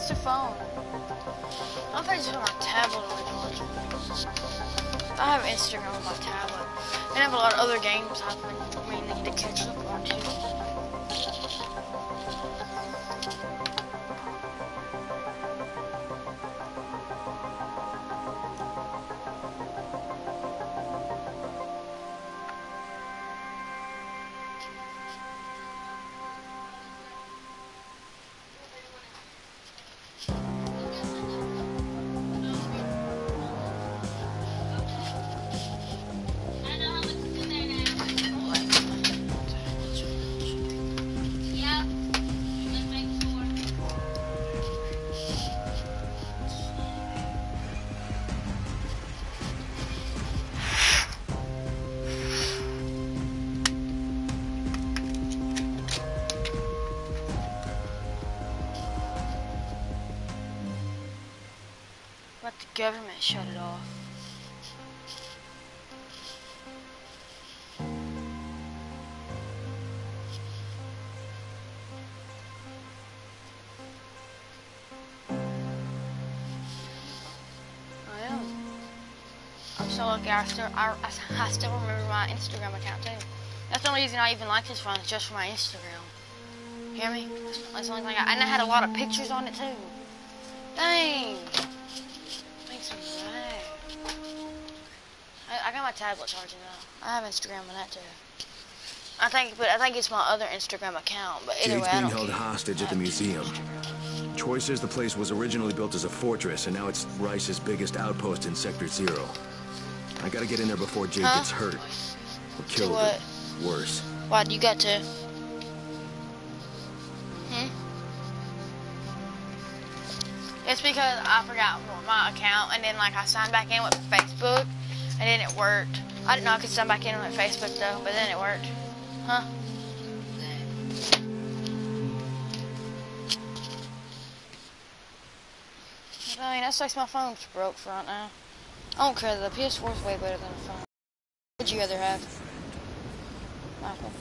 the phone? I'm probably just on my tablet or watching. I have Instagram on my tablet. And I have a lot of other games I've been meaning to catch up on too. Let the government shut it off. I'm so lucky I still remember my Instagram account too. That's the only reason I even like this phone, is just for my Instagram. Hear me? That's the only thing and I had a lot of pictures on it too. Dang! Makes me mad. I got my tablet charging though. I have Instagram on that too. I think it's my other Instagram account, but either Jade's way, I being don't held care. hostage at the museum. Troy says the place was originally built as a fortress, and now it's Rice's biggest outpost in Sector Zero. I gotta get in there before Jade gets hurt. Or killed. what? Or worse. Why you got to? It's because I forgot my account, and then like I signed back in with Facebook, and then it worked. I didn't know I could sign back in with Facebook though, but then it worked. Huh? I mean, that's like my phone's broke for right now. I don't care, the PS4 is way better than the phone. What would you rather have, Michael?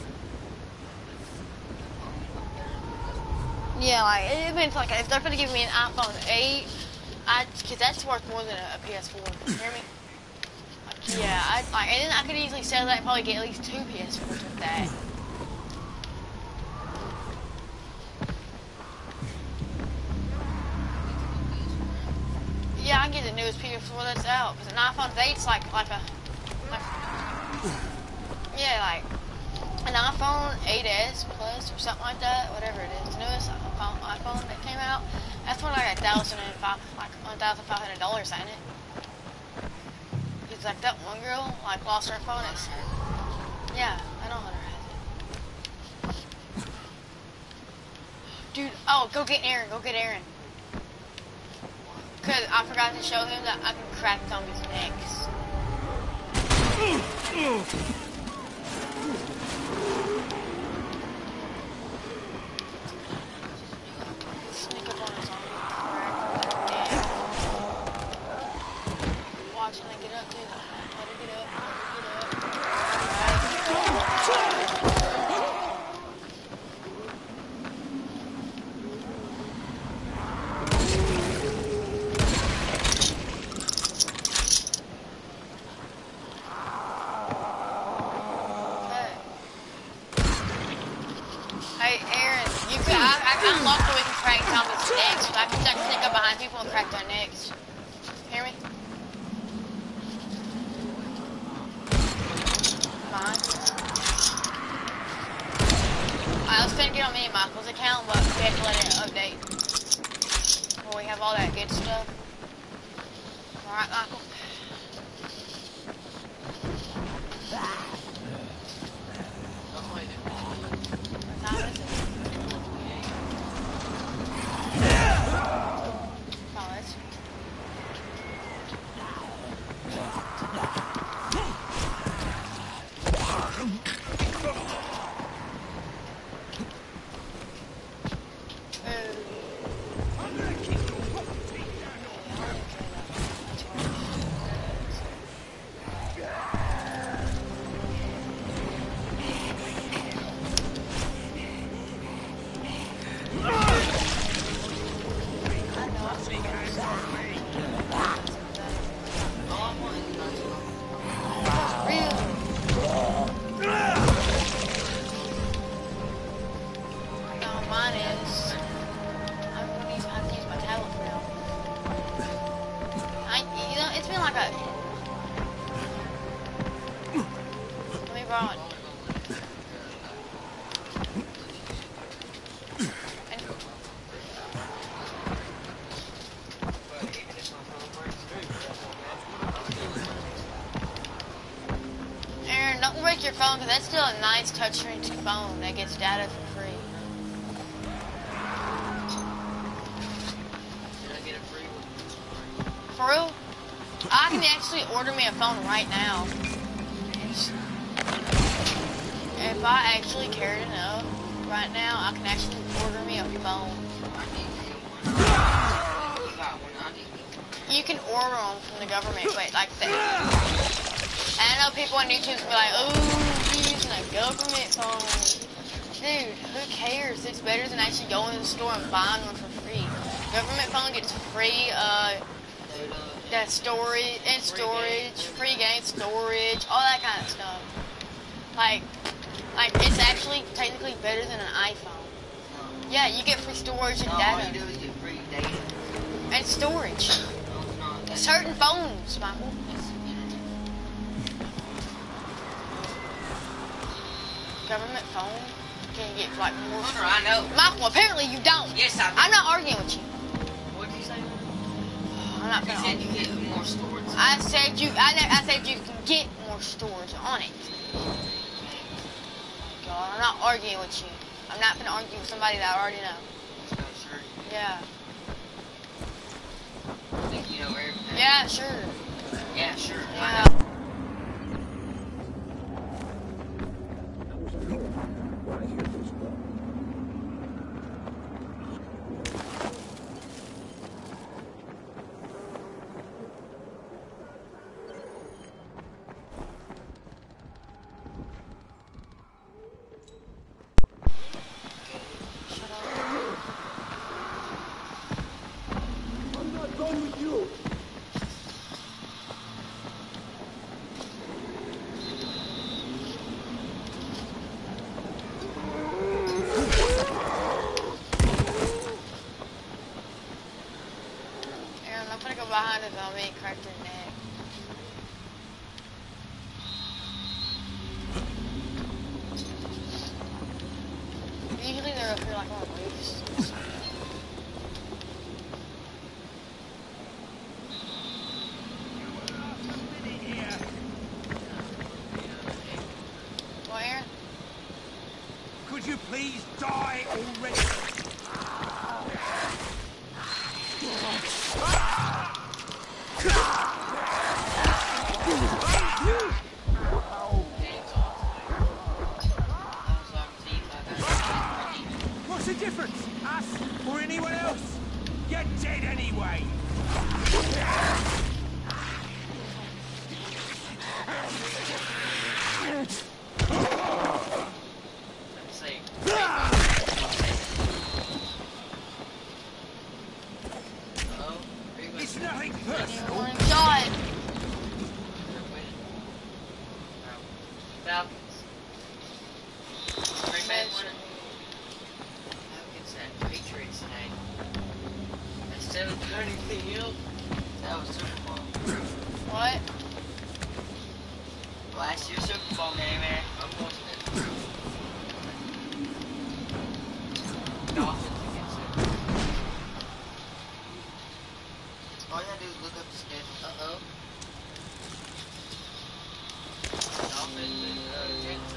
Yeah, like, it means like, if they're gonna give me an iPhone 8, cause that's worth more than a PS4, you hear me? Like, yeah, and then I could easily sell that and probably get at least 2 PS4s with that. Yeah, I can get the newest PS4 that's out, because an iPhone 8's like an iPhone 8s Plus or something like that, whatever it is, the newest iPhone that came out, that's for like $1,500, ain't it? It's like that one girl, like, lost her phone. Yeah, I know her has it. Dude, oh, go get Aaron. Because I forgot to show him that I can crack zombies' necks. Sneak up on a zombie, crack their neck. Watch when I get up, dude. Let her get up. I unlocked so we can crack zombies' necks. So I can sneak up behind people and crack their necks. Hear me? Fine. I was gonna get on me and Michael's account, but we have to let it update. Where we have all that good stuff. Alright, Michael. mine is. I'm gonna have to use my tablet for now. You know, it's been like a. Let me borrow it. Aaron, don't break your phone because that's still a nice touchscreen phone that gets data for free. Did I get a free one? For real? I can actually order me a phone right now. If I actually cared enough, right now, I can actually order me a phone. You can order them from the government, but like that. And I know people on YouTube will be like, oh, you're using a government phone. Dude, who cares? It's better than actually going to the store and buying one for free. Government phone gets free, that storage, free game storage, all that kind of stuff. Like, it's actually technically better than an iPhone. Yeah, you get free storage and data. All you do is get free data. And storage. No, it's not. Certain phones, Michael. Government phone can get like more. Hunter, I know. Michael, apparently you don't. Yes, I do. I'm not arguing with you. What did you say? I'm not You gonna said argue. you get more storage. I said you can get more storage on it. God, I'm not arguing with you. I'm not gonna argue with somebody that I already know. So sure. Yeah. I think you know everything. Yeah, sure. Yeah, sure. Yeah. I'm not done with you. Aaron, I'm gonna go behind the zombie and crack their neck. Usually they're up here like on roofs. Well, Aaron? Could you please die already? What's the difference? Us or anyone else? You're dead anyway. Let's see. It's nothing personal. One shot. Falcons. Green Bay winning. Falcons and Patriots today. Instead of doing anything else, that was Super Bowl. What? Last year's Super Bowl game, man. I'm watching it. Dolphins against it. All you gotta do is look up the schedule. Uh-oh. Dolphins and Jets.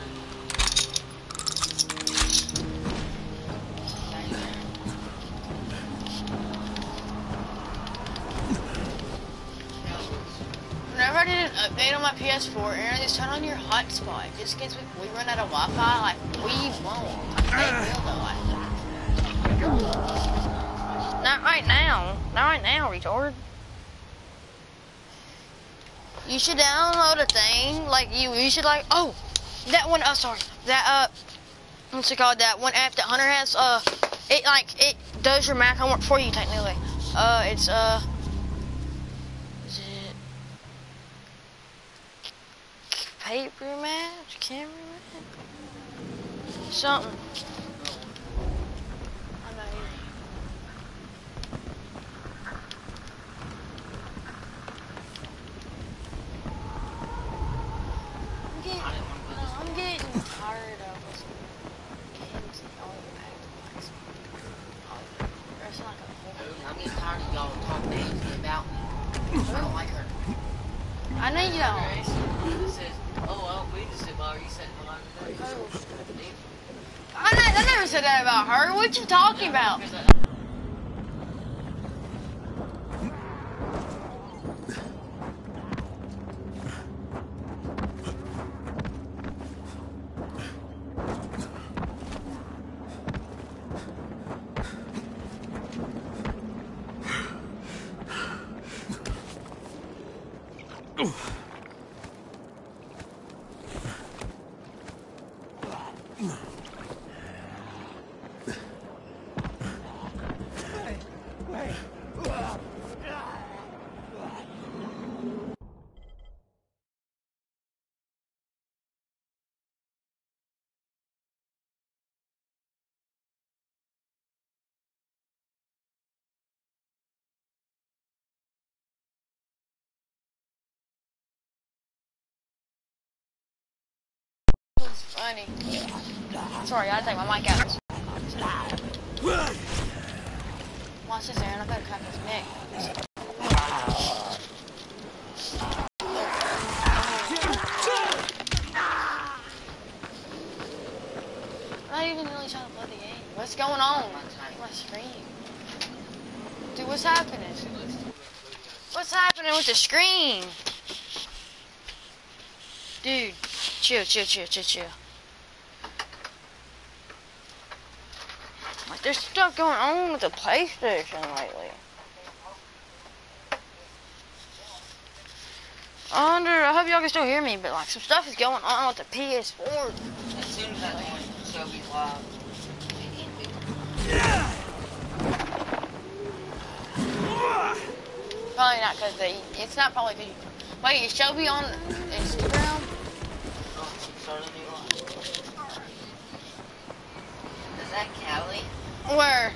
Whenever I did an update on my PS4, Aaron, just turn on your hotspot. Just in case we run out of Wi-Fi, like, we won't. They will, though. Not right now. Not right now, retard. You should download a thing, like, you should, like, oh, that one, sorry, that, what's it called, that one app that Hunter has, it does your math homework for you, technically. It's, is it paper math, camera math, something. I don't like her. I know you don't. It says, oh, I don't mean to sit by her. You said, well, I never said that about her. What you talking about? It's funny. Sorry, I gotta take my mic out. Watch this, Aaron. I gotta crack his neck. I'm not even really trying to play the game. What's going on? My screen. Dude, what's happening? What's happening with the screen? Dude, chill. Like, there's stuff going on with the PlayStation lately. I hope y'all can still hear me, but like some stuff is going on with the PS4. As soon as I join Shelby's live, Probably not because it's not probably because you. Wait, is Shelby on Instagram? oh, start a new live. Is that Callie? Where?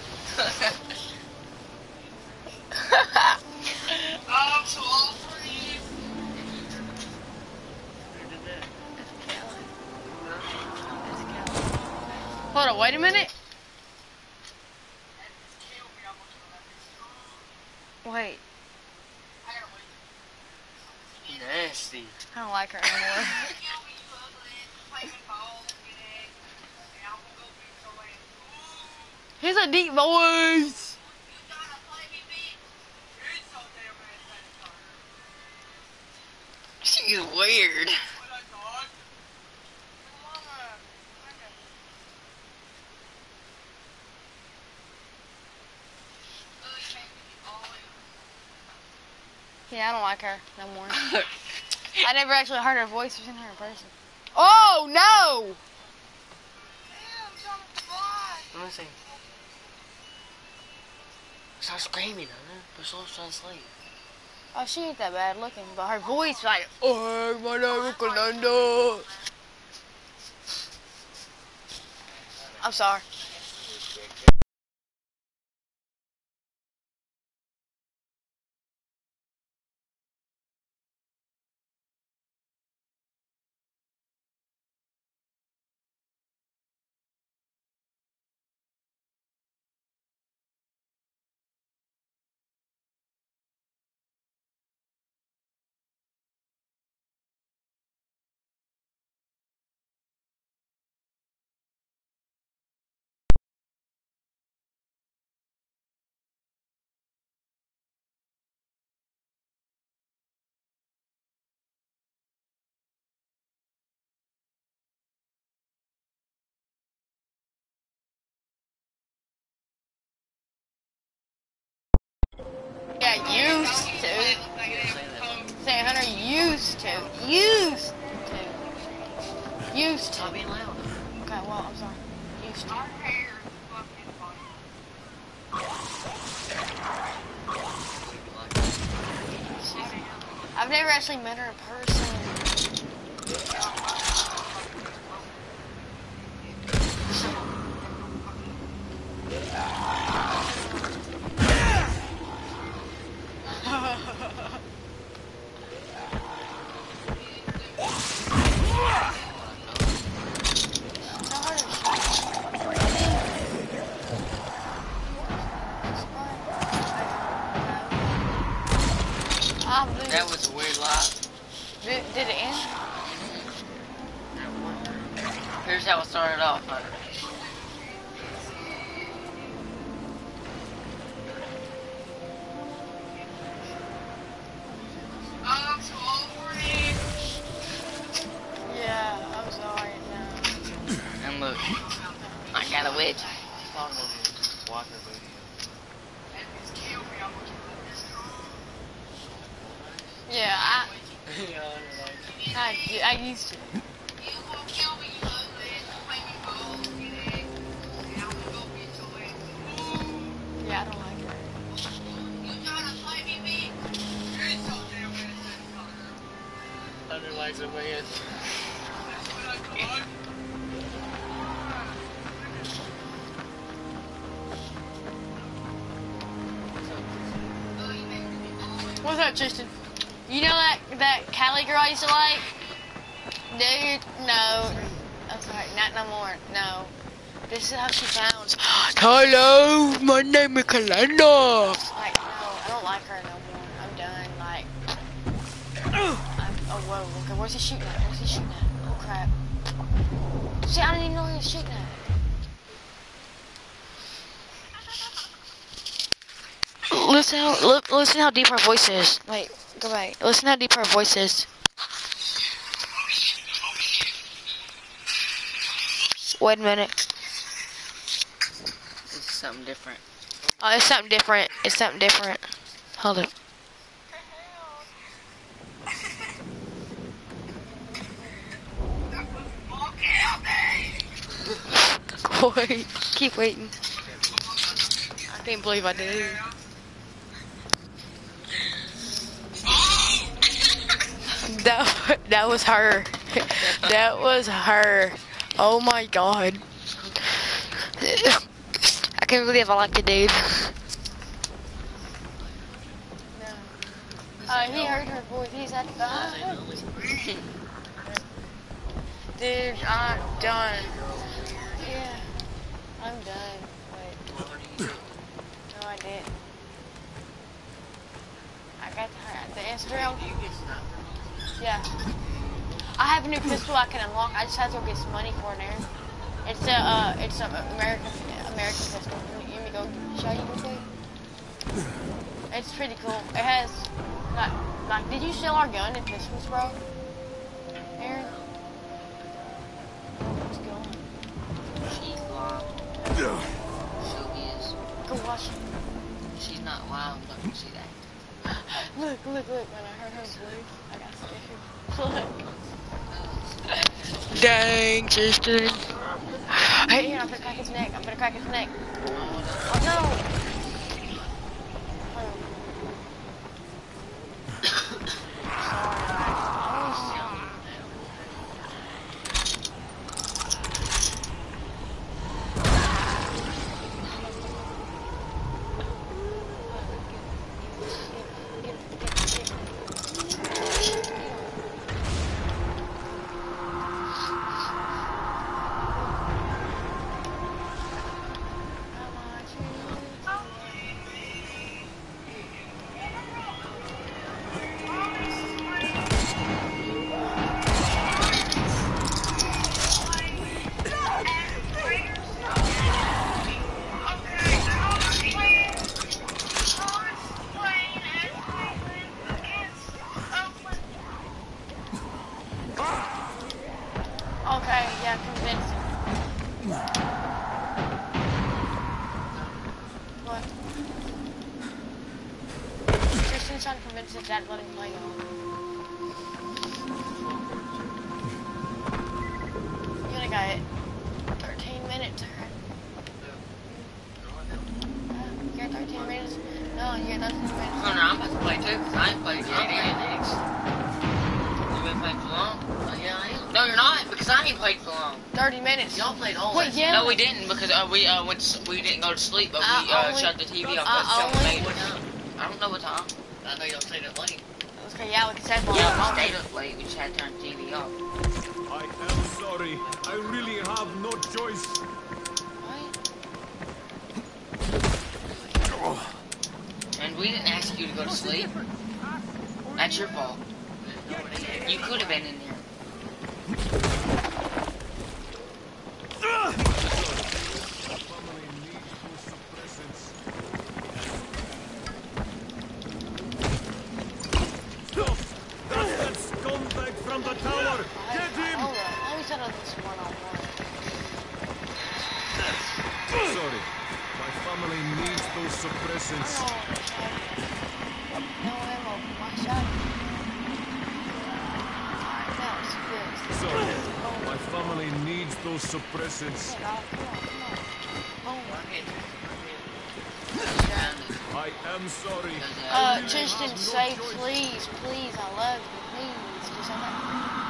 I'm so off for you. Hold on, wait a minute. Wait, Nasty. I don't like her anymore. He's a deep voice. She's weird. Yeah, I don't like her no more. I never actually heard her voice. I've seen her in person. Oh no! Let me see. Stop screaming, huh? Priscilla's trying to sleep. Oh, she ain't that bad looking, but her voice like, oh, my name is Calenda. I'm sorry. Yeah, used to. Say Hunter used to. Used to. Stop being loud. Okay, well, I'm sorry. Used to. I've never actually met her in person. I got a wedge. Walker booty. Yeah, I used to. Yeah, I don't like her. Hunter likes a man. What's up, Tristan? You know that Cali girl I used to like? Dude, no. I'm sorry, not no more. No. This is how she sounds. Hello, my name is Kalenda. Like, no, I don't like her no more. I'm done. Like, oh, whoa. Okay, where's he shooting at? Where's he shooting at? Oh, crap. See, I didn't even know he was shooting at. Listen how deep her voice is. Wait, go back. Listen how deep her voice is. Wait a minute. It's something different. Oh, it's something different. It's something different. Hold up. Wait, keep waiting. I can't believe I did. That was her. That was her. Oh my god. I can't believe I like the dude. He heard her voice. He's at the Dude, I'm done. Yeah, I'm done. Wait. No, I didn't. I got the Instagram. Yeah. I have a new pistol I can unlock. I just have to go get some money for it there. It's a American pistol. Let me go show you real quick. It's pretty cool. It has like did you sell our gun and pistols, bro? Aaron? What's going on? She's wild. She is. Go watch it. She's not wild, but you see that. Look, when I heard her voice, I got scared. Look. Dang, Tristan. Hey, I'm gonna crack his neck. Oh no! Okay, yeah, convinced. What? Tristan's trying to convince his dad to let him play though. You only got it 13 minutes, alright? You got 13 minutes? No, you got 13 minutes. Oh no, I'm about to play too, because I ain't played yet. You been playing for long? Yeah, I am. No, you're not, because I ain't played for long. 30 minutes. Y'all played all Wait, yeah. No, we didn't, because we didn't go to sleep, but we shut the TV off. I don't know what time. I know y'all stayed up late. Okay, yeah, we can say for Yeah, we stayed up late. We just had to turn the TV off. I am sorry. I really have no choice. And we didn't ask you to go to sleep. That's your fault. You could have been in there. That scumbag from the tower! Get him! Hold on, let me set up this one-on-one. family needs those suppressants. No ammo for my shotgun. Alright, that was good. Sorry, my family needs those suppressants. Come on, come on. I am sorry. Tristan, say please, please, I love you, please. Just say that.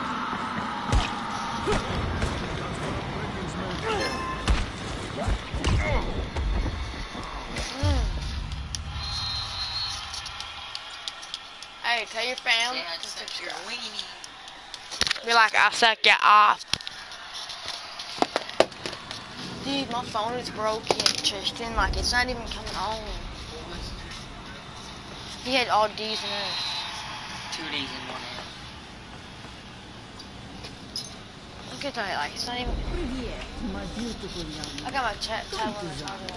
Hey, tell your family to subscribe. Be like, I suck you off. Dude, my phone is broken, Tristan. Like, it's not even coming on. He had all D's and F's. 2 D's and 1 F. Look at that, like, it's not even... My beautiful young I got my tab on the top of that.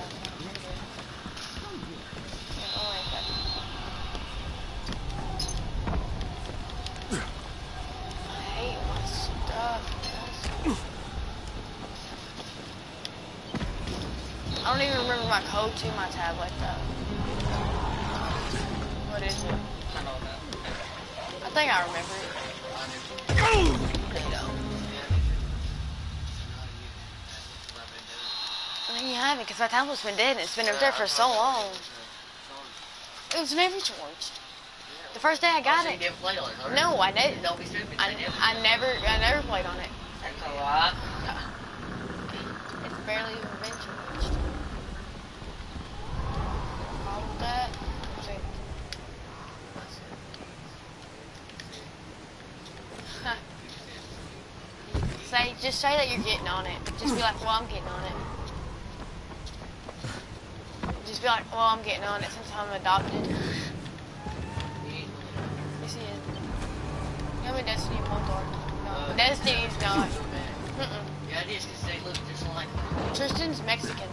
I hate my stuff. I don't even remember my code to my tablet, though. What is it? I don't know. I think I remember it. I mean, you haven't, because my tablet's been dead and it's been up there for so long. It was never charged. The first day I got it. No, I didn't. Don't be stupid. I never played on it. That's a lot. It's barely even been charged. All of that. Just say that you're getting on it. Just be like, well, I'm getting on it. Just be like, well, I'm getting on it since I'm adopted. Yes, he is. You have a Destiny Motor. No, Destiny's not. Yeah, it is, because they look just like... Tristan's Mexican.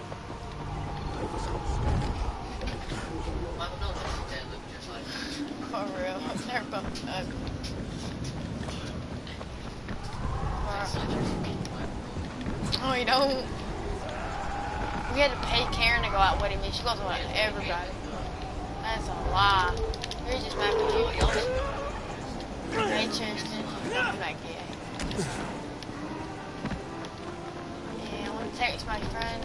Michael knows they look just like... For real. They're both ugly. Oh, you don't? We had to pay Karen to go out with him, and she goes out with everybody. That's a lie. You're just mad at you. Hey, Tristan. I'm not gay. Yeah, I want to text my friends.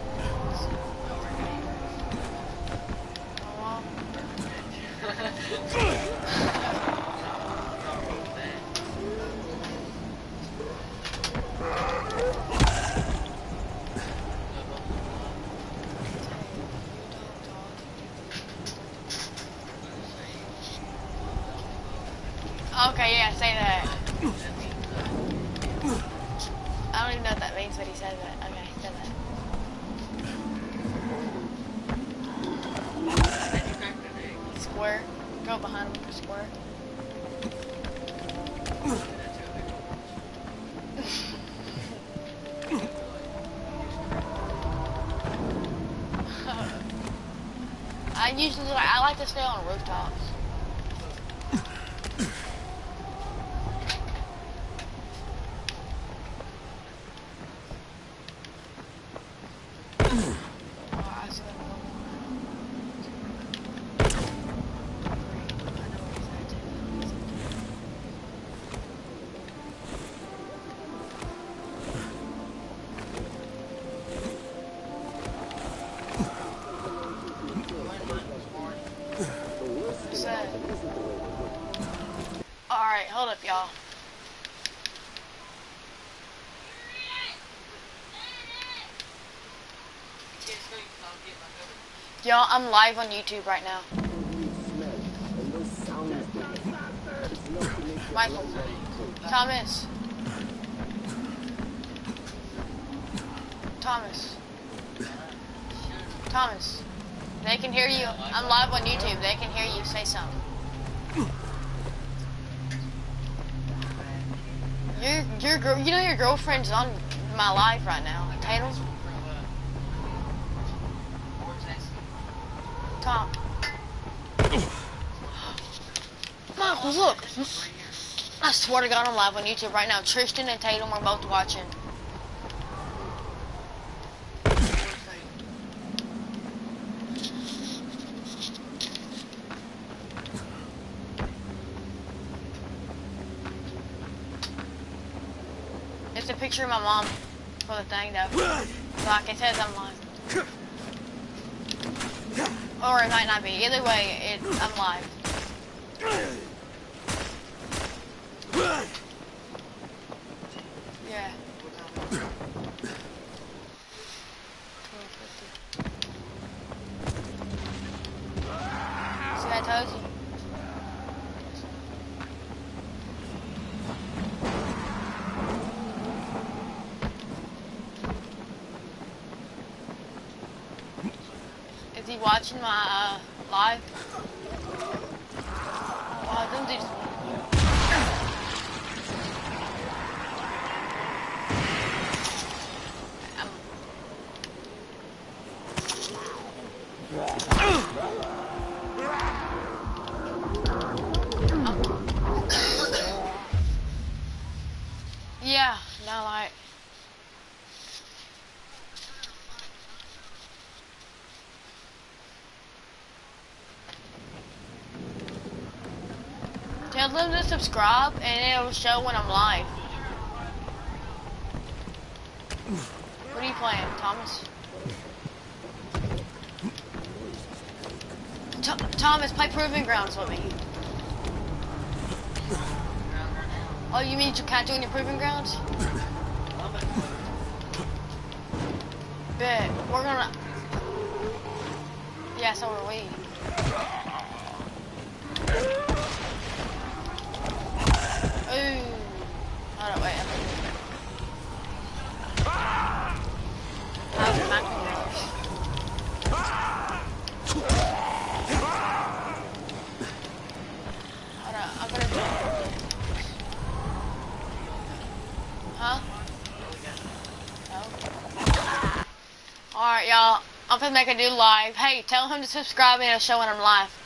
Okay, yeah, say that. I don't even know what that means, but he said that. Okay, say that. Square. Go behind him for square. I like to stay on rooftops. Alright, hold up, y'all. Y'all, I'm live on YouTube right now. Michael. Thomas. Thomas. Thomas. They can hear you. I'm live on YouTube. They can hear you. Say something. You know your girlfriend's on my live right now. Tatum. Tom. Michael, look. I swear to God, I'm live on YouTube right now. Tristan and Tatum are both watching. picture of my mom for the thing though. Like it says I'm live. Or it might not be. Either way, I'm live. Yeah. See, I told you. Is he watching my live? Oh, them dudes. Yeah, no, like. Tell them to subscribe and it'll show when I'm live. What are you playing, Thomas? Thomas, play Proving Grounds with me. Oh, you mean you can't do any Proving Grounds? Bet. We're gonna... Yeah, so are we. Ooh. Hold on, wait. How's the Macron Brothers? Hold on, I'm gonna do... Huh? No? Alright, y'all. I'm gonna make a new live. Hey, tell him to subscribe and it'll show when I'm live.